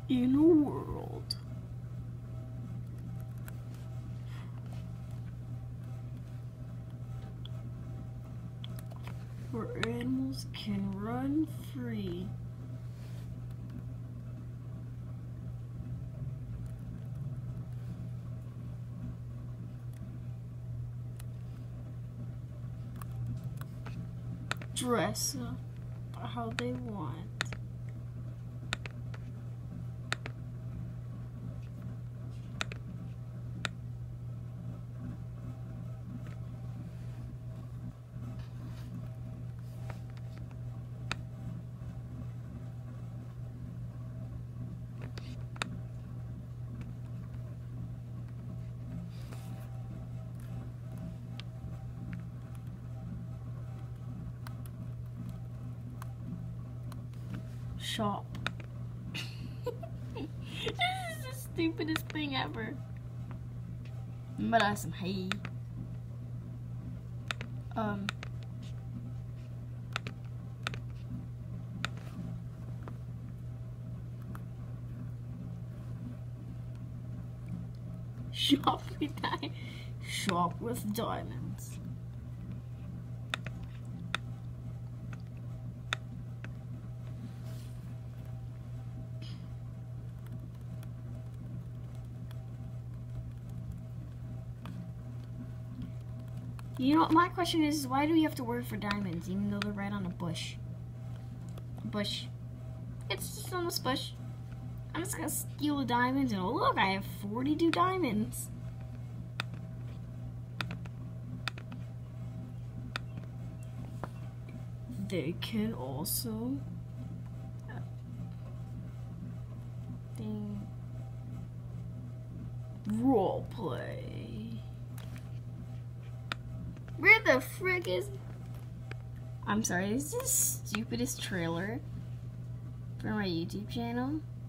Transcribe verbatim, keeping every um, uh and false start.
In a world where animals can run free, dress up how they want, shop. This is the stupidest thing ever. But I some hay. Um. Shop with diamonds. Shop with diamonds. You know, my question is, why do we have to work for diamonds, even though they're right on a bush? A bush. It's just on this bush. I'm just gonna steal the diamonds, and oh look, I have forty-two diamonds. They can also... Thing... Roleplay. Where the frick is... I'm sorry, this is the stupidest trailer for my YouTube channel.